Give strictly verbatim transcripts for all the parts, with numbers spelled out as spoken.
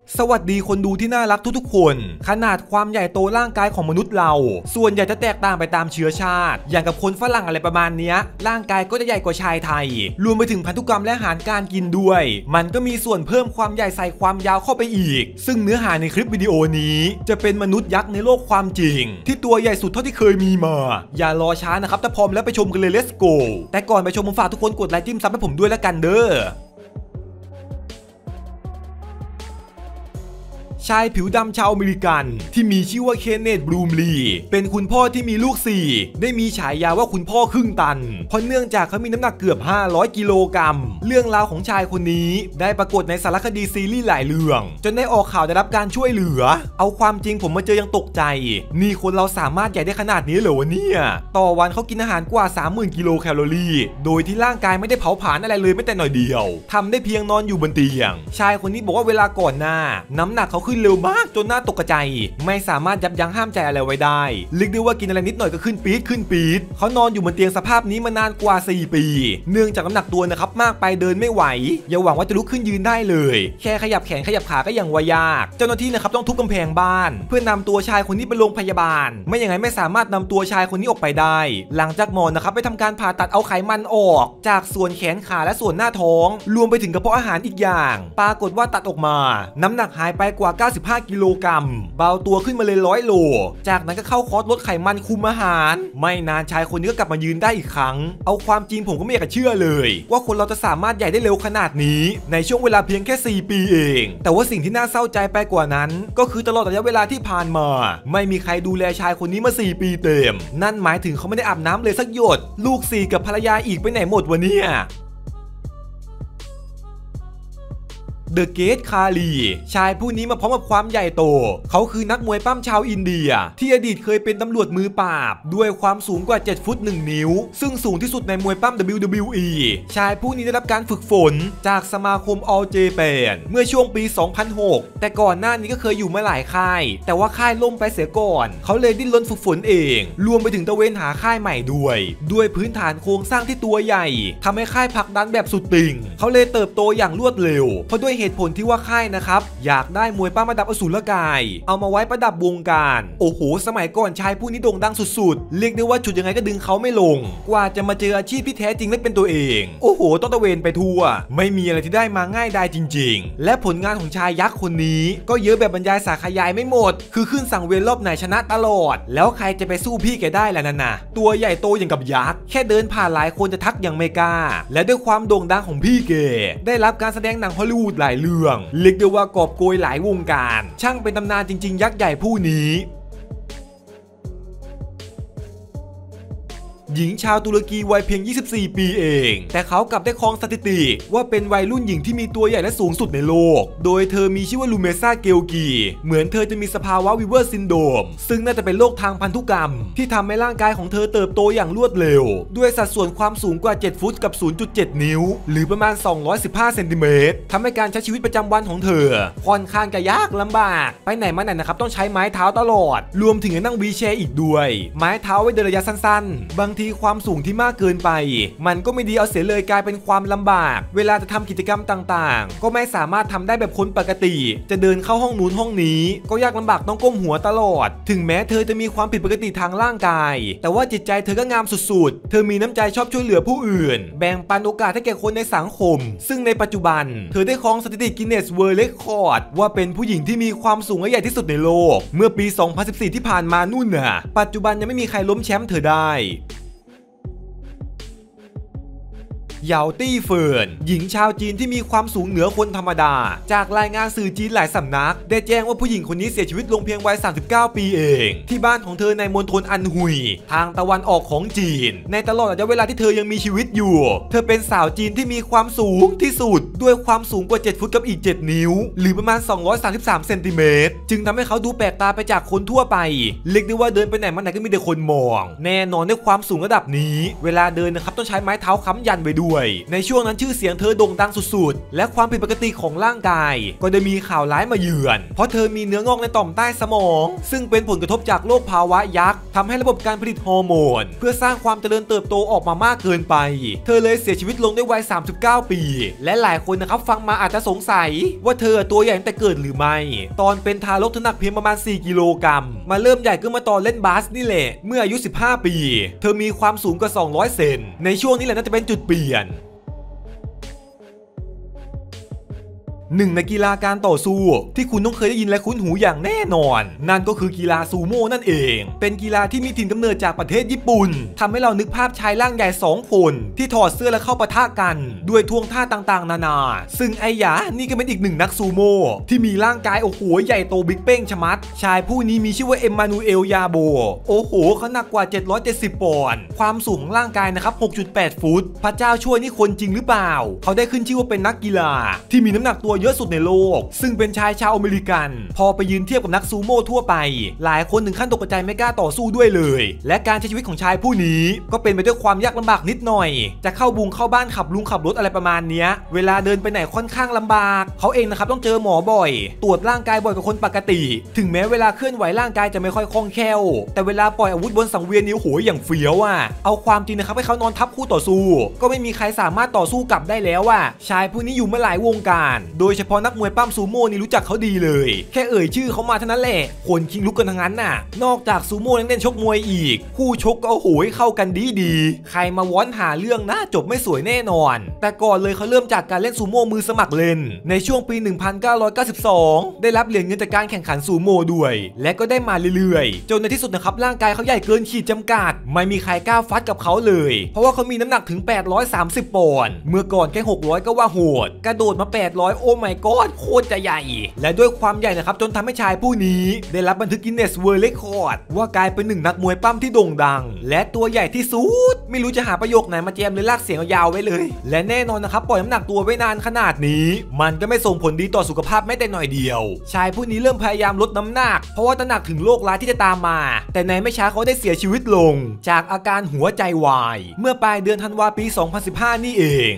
สวัสดีคนดูที่น่ารักทุกๆคนขนาดความใหญ่โตร่างกายของมนุษย์เราส่วนใหญ่จะแตกต่างไปตามเชื้อชาติอย่างกับคนฝรั่งอะไรประมาณนี้ร่างกายก็จะใหญ่กว่าชายไทยรวมไปถึงพันธุกรรมและอาหารการกินด้วยมันก็มีส่วนเพิ่มความใหญ่ใส่ความยาวเข้าไปอีกซึ่งเนื้อหาในคลิปวิดีโอนี้จะเป็นมนุษย์ยักษ์ในโลกความจริงที่ตัวใหญ่สุดเท่าที่เคยมีมาอย่ารอช้านะครับถ้าพร้อมแล้วไปชมกันเลย let's go แต่ก่อนไปชมผมฝากทุกคนกดไลค์จิ้มซับให้ผมด้วยแล้วกันเด้อชายผิวดำชาวอเมริกันที่มีชื่อว่าเคนเนธ บลูมลีเป็นคุณพ่อที่มีลูกสี่ได้มีฉายาว่าคุณพ่อครึ่งตันเพราะเนื่องจากเขามีน้ำหนักเกือบห้าร้อยกิโลกรัมเรื่องราวของชายคนนี้ได้ปรากฏในสารคดีซีรีส์หลายเรื่องจนได้ออกข่าวได้รับการช่วยเหลือเอาความจริงผมมาเจอยังตกใจนี่คนเราสามารถใหญ่ได้ขนาดนี้เหรอวะเนี่ยต่อวันเขากินอาหารกว่า สามหมื่น กิโลแคลอรี่โดยที่ร่างกายไม่ได้เผาผลาญอะไรเลยแม้แต่หน่อยเดียวทำได้เพียงนอนอยู่บนเตียงชายคนนี้บอกว่าเวลาก่อนหน้าน้ำหนักเขาขึ้นเร็วมากจนน่าตกใจไม่สามารถยับยั้งห้ามใจอะไรไว้ได้เรียกได้ว่ากินอะไรนิดหน่อยก็ขึ้นปี๊ดขึ้นปี๊ดเขานอนอยู่บนเตียงสภาพนี้มานานกว่าสี่ปีเนื่องจากน้ำหนักตัวนะครับมากไปเดินไม่ไหวอย่าหวังว่าจะลุกขึ้นยืนได้เลยแค่ขยับแขนขยับขาก็ยังว่ายากเจ้าหน้าที่นะครับต้องทุบกำแพงบ้านเพื่อนำตัวชายคนนี้ไปโรงพยาบาลไม่อย่างนั้นไม่สามารถนำตัวชายคนนี้ออกไปได้หลังจากหมอนะครับไปทำการผ่าตัดเอาไขมันออกจากส่วนแขนขาและส่วนหน้าท้องรวมไปถึงกระเพาะอาหารอีกอย่างปรากฏว่าตัดออกมาน้ำหนักหายไปกว่าเก้าสิบห้ากิโลกรัมเบาตัวขึ้นมาเลยร้อยโลจากนั้นก็เข้าคอร์สลดไขมันคุมอาหารไม่นานชายคนนี้ก็กลับมายืนได้อีกครั้งเอาความจริงผมก็ไม่อยากจะเชื่อเลยว่าคนเราจะสามารถใหญ่ได้เร็วขนาดนี้ในช่วงเวลาเพียงแค่สี่ปีเองแต่ว่าสิ่งที่น่าเศร้าใจไปกว่านั้นก็คือตลอดระยะเวลาที่ผ่านมาไม่มีใครดูแลชายคนนี้มาสี่ปีเต็มนั่นหมายถึงเขาไม่ได้อาบน้ำเลยสักหยดลูกสี่กับภรรยาอีกไปไหนหมดวะเนี่ยเดอะเกตคาลีชายผู้นี้มาพร้อมกับความใหญ่โตเขาคือนักมวยปั้มชาวอินเดียที่อดีตเคยเป็นตำรวจมือปราบด้วยความสูงกว่าเจ็ดฟุตหนึ่งนิ้วซึ่งสูงที่สุดในมวยปั้ม ดับเบิลยู ดับเบิลยู อี ชายผู้นี้ได้รับการฝึกฝนจากสมาคม All Japan เมื่อช่วงปี สองพันหกแต่ก่อนหน้านี้ก็เคยอยู่มาหลายค่ายแต่ว่าค่ายล่มไปเสียก่อนเขาเลยดิ้นรนฝึกฝนเองรวมไปถึงตะเวนหาค่ายใหม่ด้วยด้วยพื้นฐานโครงสร้างที่ตัวใหญ่ทำให้ค่ายผลักดันแบบสุดติ่งเขาเลยเติบโตอย่างรวดเร็วเพราะด้วยเหตุผลที่ว่าค่ายนะครับอยากได้มวยปั้มระดับอสูรกายเอามาไว้ประดับวงการโอ้โหสมัยก่อนชายผู้นี้โด่งดังสุดๆเรียกได้ว่าจุดยังไงก็ดึงเขาไม่ลงกว่าจะมาเจออาชีพที่แท้จริงและเป็นตัวเองโอ้โหต้องตะเวนไปทั่วไม่มีอะไรที่ได้มาง่ายได้จริงๆและผลงานของชายยักษ์คนนี้ก็เยอะแบบบรรยายสาขยายไม่หมดคือขึ้นสั่งเวรรอบไหนชนะตลอดแล้วใครจะไปสู้พี่แกได้ล่ะนั่นน่ะตัวใหญ่โตอย่างกับยักษ์แค่เดินผ่านหลายคนจะทักยังไม่กล้าและด้วยความโด่งดังของพี่แกได้รับการแสดงหนังฮอลลีวูดหลายเรื่องเรียกได้ว่ากอบโกยหลายวงการช่างเป็นตำนานจริงๆยักษ์ใหญ่ผู้นี้หญิงชาวตุรกีวัยเพียงยี่สิบสี่ปีเองแต่เขากลับได้ครองสถิติว่าเป็นวัยรุ่นหญิงที่มีตัวใหญ่และสูงสุดในโลกโดยเธอมีชื่อว่าลูเมซ่าเกลกีเหมือนเธอจะมีสภาวะวิเวอร์ซินโดรมซึ่งน่าจะเป็นโรคทางพันธุกรรมที่ทำให้ร่างกายของเธอเติบโตอย่างรวดเร็วด้วยสัดส่วนความสูงกว่าเจ็ดฟุตกับ ศูนย์จุดเจ็ด นิ้วหรือประมาณสองร้อยสิบห้าเซนติเมตรทำให้การใช้ชีวิตประจำวันของเธอค่อนข้างจะยากลำบากไปไหนมาไหนนะครับต้องใช้ไม้เท้าตลอดรวมถึงนั่งวีลแชร์อีกด้วยไม้เท้าไว้เดินระยะสั้นๆบางทีความสูงที่มากเกินไปมันก็ไม่ดีเอาเสียเลยกลายเป็นความลำบากเวลาจะทำกิจกรรมต่างๆก็ไม่สามารถทำได้แบบคนปกติจะเดินเข้าห้องนู้นห้องนี้ก็ยากลำบากต้องก้มหัวตลอดถึงแม้เธอจะมีความผิดปกติทางร่างกายแต่ว่าจิตใจเธอก็งามสุดๆเธอมีน้ำใจชอบช่วยเหลือผู้อื่นแบ่งปันโอกาสให้แก่คนในสังคมซึ่งในปัจจุบันเธอได้ครองสถิติกินเนสเวิลด์เรคคอร์ดว่าเป็นผู้หญิงที่มีความสูงและใหญ่ที่สุดในโลกเมื่อปี สองพันสิบสี่ ที่ผ่านมานู่นน่ะปัจจุบันยังไม่มีใครล้มแชมป์เธอได้เหยาตี้เฟินหญิงชาวจีนที่มีความสูงเหนือคนธรรมดาจากรายงานสื่อจีนหลายสำนักได้แจ้งว่าผู้หญิงคนนี้เสียชีวิตลงเพียงวัยสามสิบเก้าปีเองที่บ้านของเธอในมณฑลอันฮุยทางตะวันออกของจีนในตลอดระยะเวลาที่เธอยังมีชีวิตอยู่เธอเป็นสาวจีนที่มีความสูงที่สุดด้วยความสูงกว่าเจ็ดฟุตกับอีกเจ็ดนิ้วหรือประมาณสองร้อยสามสิบสามเซนติเมตรจึงทำให้เขาดูแปลกตาไปจากคนทั่วไปเรียกได้ว่าเดินไปไหนมาไหนก็มีแต่คนมองแน่นอนด้วยความสูงระดับนี้เวลาเดินนะครับต้องใช้ไม้เท้าค้ำยันไว้ด้วยด้วยในช่วงนั้นชื่อเสียงเธอโด่งดังสุดๆและความผิดปกติของร่างกายก็ได้มีข่าวร้ายมาเยือนเพราะเธอมีเนื้องอกในต่อมใต้สมองซึ่งเป็นผลกระทบจากโรคภาวะยักษ์ทำให้ระบบการผลิตฮอร์โมนเพื่อสร้างความเจริญเติบโตออกมามากเกินไปเธอเลยเสียชีวิตลงด้วยวัยสามสิบเก้าปีและหลายคนนะครับฟังมาอาจจะสงสัยว่าเธอตัวใหญ่ตั้งแต่เกิดหรือไม่ตอนเป็นทารกเธอหนักเพียงประมาณสี่กิโลกรัมมาเริ่มใหญ่ขึ้นมาตอนเล่นบาสนี่แหละเมื่ออายุสิบห้าปีเธอมีความสูงกว่าสองร้อยเซนในช่วงนี้แหละน่าจะเป็นจุดเปลี่ยนหนึ่งในกีฬาการต่อสู้ที่คุณต้องเคยได้ยินและคุ้นหูอย่างแน่นอนนั่นก็คือกีฬาซูโม่นั่นเองเป็นกีฬาที่มีถิ่นกำเนิดจากประเทศญี่ปุ่นทำให้เรานึกภาพชายร่างใหญ่สองคนที่ถอดเสื้อและเข้าปะทะกันด้วยท่วงท่าต่างๆนานาซึ่งไอ้ยานี่ก็เป็นอีกหนึ่งนักซูโม่ที่มีร่างกายโอ้โหใหญ่โตบิ๊กเป้งชะมัดชายผู้นี้มีชื่อว่าเอ็มมานูเอลยาโบโอ้โหเขาหนักกว่าเจ็ดร้อยเจ็ดสิบปอนด์ความสูงของร่างกายนะครับ หกจุดแปด ฟุตพระเจ้าช่วยนี่คนจริงหรือเปล่าเขาได้ขึ้นชื่อว่าเป็นนักกีฬาที่มีน้ำหนักตัวเยอะสุดในโลกซึ่งเป็นชายชาวอเมริกันพอไปยืนเทียบกับนักซูโม่ทั่วไปหลายคนถึงขั้นตกใจไม่กล้าต่อสู้ด้วยเลยและการใช้ชีวิตของชายผู้นี้ก็เป็นไปด้วยความยากลำบากนิดหน่อยจะเข้าบุงเข้าบ้านขับลุงขับรถอะไรประมาณนี้เวลาเดินไปไหนค่อนข้างลำบากเขาเองนะครับต้องเจอหมอบ่อยตรวจร่างกายบ่อยกว่าคนปกติถึงแม้เวลาเคลื่อนไหวร่างกายจะไม่ค่อยคล่องแคล่วแต่เวลาปล่อยอาวุธบนสังเวียนนิ้วโหยอย่างเฟี้ยวอ่ะเอาความจริงนะครับให้เขานอนทับคู่ต่อสู้ก็ไม่มีใครสามารถต่อสู้กลับได้แล้วอ่ะชายผู้นี้อยู่มาหลายวงการโดยเฉพาะนักมวยปั้มซูโม่นี่รู้จักเขาดีเลยแค่เอ่ยชื่อเขามาเท่านั้นแหละคนคิงลุกกันทั้งนั้นน่ะนอกจากซูโม่ยังเล่นชกมวยอีกคู่ชกก็โอ้โหเข้ากันดีดีใครมาว้อนหาเรื่องน่าจบไม่สวยแน่นอนแต่ก่อนเลยเขาเริ่มจากการเล่นซูโม่มือสมัครเล่นในช่วงปีหนึ่งพันเก้าร้อยเก้าสิบสองได้รับเหรียญเงินจากการแข่งขันซูโม่ด้วยและก็ได้มาเรื่อยๆจนในที่สุดนะครับร่างกายเขาใหญ่เกินขีดจำกัดไม่มีใครกล้าฟัดกับเขาเลยเพราะว่าเขามีน้ำหนักถึงแปดร้อยสามสิบปอนด์เมื่อก่อนแค่หกร้อยก็ว่าโหดกระโดดมาแปดร้อยโอ้my godโคตรจะใหญ่และด้วยความใหญ่นะครับจนทำให้ชายผู้นี้ได้รับบันทึกกินเนสเวิลด์เรคคอร์ดว่ากลายเป็นหนึ่งนักมวยปั้มที่โด่งดังและตัวใหญ่ที่สุดไม่รู้จะหาประโยคไหนมาแจมเลยลากเสียงยาวไว้เลยและแน่นอนนะครับปล่อยน้ำหนักตัวไว้นานขนาดนี้มันก็ไม่ส่งผลดีต่อสุขภาพแม้แต่หน่อยเดียวชายผู้นี้เริ่มพยายามลดน้ำหนักเพราะว่าตระหนักถึงโรคร้ายที่จะตามมาแต่ในไม่ช้าเขาได้เสียชีวิตลงจากอาการหัวใจวายเมื่อปลายเดือนธันวาคมปีสองพันสิบห้านี่เอง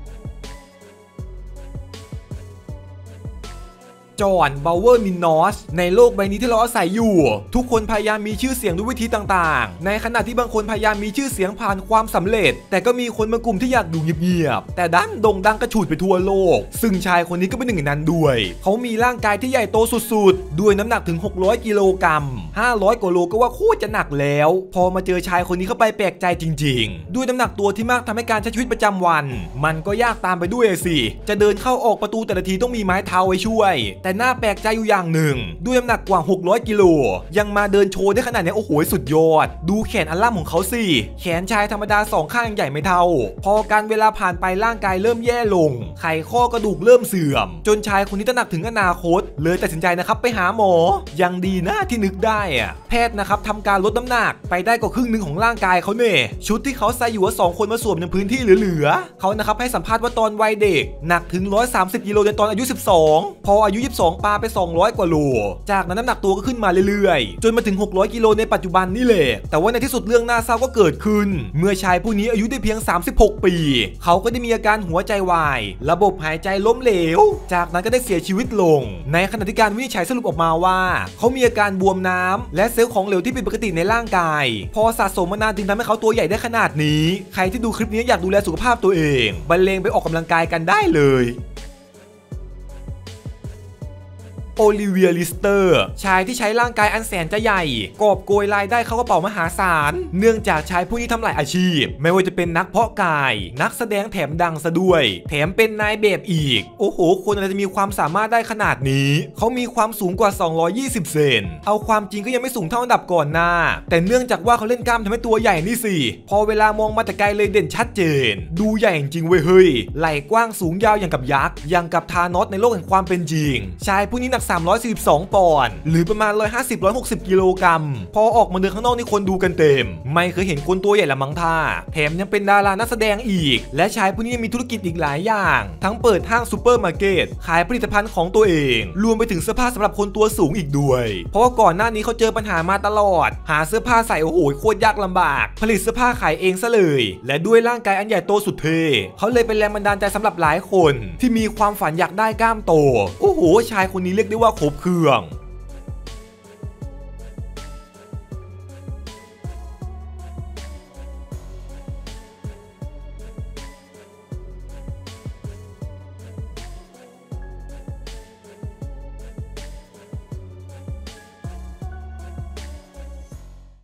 จอห์น บาวเวอร์ มินนอสในโลกใบนี้ที่เราอาศัยอยู่ทุกคนพยายามมีชื่อเสียงด้วยวิธีต่างๆในขณะที่บางคนพยายามมีชื่อเสียงผ่านความสำเร็จแต่ก็มีคนบางกลุ่มที่อยากดูเงียบๆแต่ดันโด่งดังกระฉูดไปทั่วโลกซึ่งชายคนนี้ก็เป็นหนึ่งในนั้นด้วยเขามีร่างกายที่ใหญ่โตสุดๆด้วยน้ำหนักถึงหกร้อยกิโลกรัมห้าร้อยกว่าโลก็ว่าโคตรจะหนักแล้วพอมาเจอชายคนนี้เข้าไปแปลกใจจริงๆด้วยน้ำหนักตัวที่มากทำให้การใช้ชีวิตประจำวันมันก็ยากตามไปด้วยสิจะเดินเข้าออกประตูแต่ละทีต้องมีไม้เท้าไว้ช่วยแต่น่าแปลกใจอยู่อย่างหนึ่งด้วยน้ำหนักกว่าหกร้อยกิโลยังมาเดินโชว์ได้ขนาดนี้โอ้โหสุดยอดดูแขนอันล่ำของเขาสิแขนชายธรรมดาสองข้างใหญ่ไม่เท่าพอการเวลาผ่านไปร่างกายเริ่มแย่ลงไขข้อกระดูกเริ่มเสื่อมจนชายคนนี้ตระหนักถึงอนาคตเลยตัดสินใจนะครับไปหาหมอยังดีนะที่นึกได้อะแพทย์นะครับทำการลดน้ำหนักไปได้กว่าครึ่งหนึ่งของร่างกายเขาเนี่ยชุดที่เขาใส่อยู่ว่าสองคนมาสวมในพื้นที่เหลือๆเขานะครับให้สัมภาษณ์ว่าตอนวัยเด็กหนักถึงหนึ่งร้อยสามสิบกิโลในตอนอายุสิบสองพออายุยี่สิบสองปาไปสองร้อยกว่าโลจากนั้นน้ำหนักตัวก็ขึ้นมาเรื่อยๆจนมาถึงหกร้อยกิโลในปัจจุบันนี่แหละแต่ว่าในที่สุดเรื่องน่าเศร้าก็เกิดขึ้นเมื่อชายผู้นี้อายุได้เพียงสามสิบหกปีเขาก็ได้มีอาการหัวใจวายระบบหายใจล้มเหลวจากนั้นก็ได้เสียชีวิตลงในขณะที่การวินิจฉัยสรุปออกมาว่าเขามีอาการบวมน้ำและเซลล์ของเหลวที่ผิดปกติในร่างกายพอสะสมมานานจึงทำให้เขาตัวใหญ่ได้ขนาดนี้ใครที่ดูคลิปนี้อยากดูแลสุขภาพตัวเองบรรเลงไปออกกำลังกายกันได้เลยโอลิเวีย ลิสเตอร์ชายที่ใช้ร่างกายอันแสนจะใหญ่กอบโกยรายได้เข้ากระเป๋ามหาศาลเนื่องจากชายผู้นี้ทำหลายอาชีพไม่ว่าจะเป็นนักเพาะกายนักแสดงแถมดังซะด้วยแถมเป็นนายแบบอีกโอ้โหคนอะไรจะมีความสามารถได้ขนาดนี้เขามีความสูงกว่าสองร้อยยี่สิบเซนเอาความจริงก็ยังไม่สูงเท่าอันดับก่อนหน้าแต่เนื่องจากว่าเขาเล่นกล้ามทำให้ตัวใหญ่นี่สิพอเวลามองมาแต่ไกลเลยเด่นชัดเจนดูใหญ่จริงเว้ยเฮ้ยไหล่กว้างสูงยาวอย่างกับยักษ์อย่างกับธานอสในโลกแห่งความเป็นจริงชายผู้นี้หนักสามร้อยสี่สิบสองปอนด์หรือประมาณหนึ่งร้อยห้าสิบ หนึ่งร้อยหกสิบกิโลกรัมพอออกมาเดินข้างนอกนี่คนดูกันเต็มไม่เคยเห็นคนตัวใหญ่ละมั้งท่าแถมยังเป็นดารานักแสดงอีกและชายผู้นี้ยังมีธุรกิจอีกหลายอย่างทั้งเปิดห้างซูเปอร์มาร์เก็ตขายผลิตภัณฑ์ของตัวเองรวมไปถึงเสื้อผ้าสำหรับคนตัวสูงอีกด้วยเพราะว่าก่อนหน้านี้เขาเจอปัญหามาตลอดหาเสื้อผ้าใส่โอ้โหโคตรยากลำบากผลิตเสื้อผ้าขายเองซะเลยและด้วยร่างกายอันใหญ่โตสุดเท่เขาเลยเป็นแรงบันดาลใจสำหรับหลายคนที่มีความฝันอยากได้กล้ามโตโอ้โหชายคนนี้เรียกได้ว่าครบเครื่อง